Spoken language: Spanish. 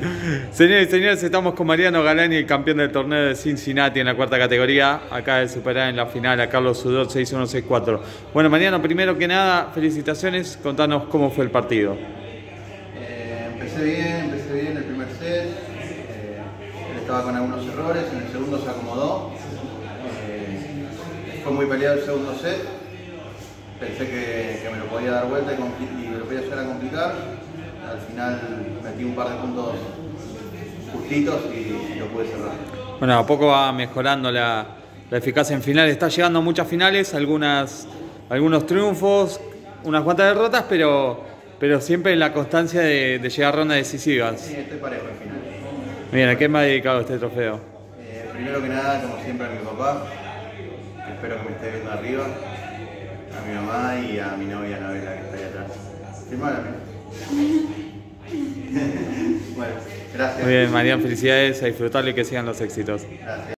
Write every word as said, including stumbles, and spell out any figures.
Señores y señores, estamos con Mariano Galani, el campeón del torneo de Cincinnati en la cuarta categoría. Acaba de superar en la final a Carlos Sudor seis uno seis cuatro. Bueno, Mariano, primero que nada, felicitaciones. Contanos cómo fue el partido. Eh, empecé bien, empecé bien el primer set. Eh, él estaba con algunos errores, en el segundo se acomodó. Eh, fue muy peleado el segundo set. Pensé que, que me lo podía dar vuelta y, y me lo podía llegar a complicar. Al final metí un par de puntos justitos y lo pude cerrar. Bueno, a poco va mejorando la, la eficacia en finales. Está llegando a muchas finales, algunas, algunos triunfos, unas cuantas derrotas, pero, pero siempre en la constancia de, de llegar a rondas decisivas. Sí, estoy parejo en final. Bien, ¿a qué me ha dedicado este trofeo? Eh, primero que nada, como siempre, a mi papá, que espero que me esté viendo arriba, a mi mamá y a mi novia Anabela, que está ahí atrás. Firmala, bueno, gracias. Muy bien, Mariano, felicidades, a disfrutarle y que sigan los éxitos. Gracias.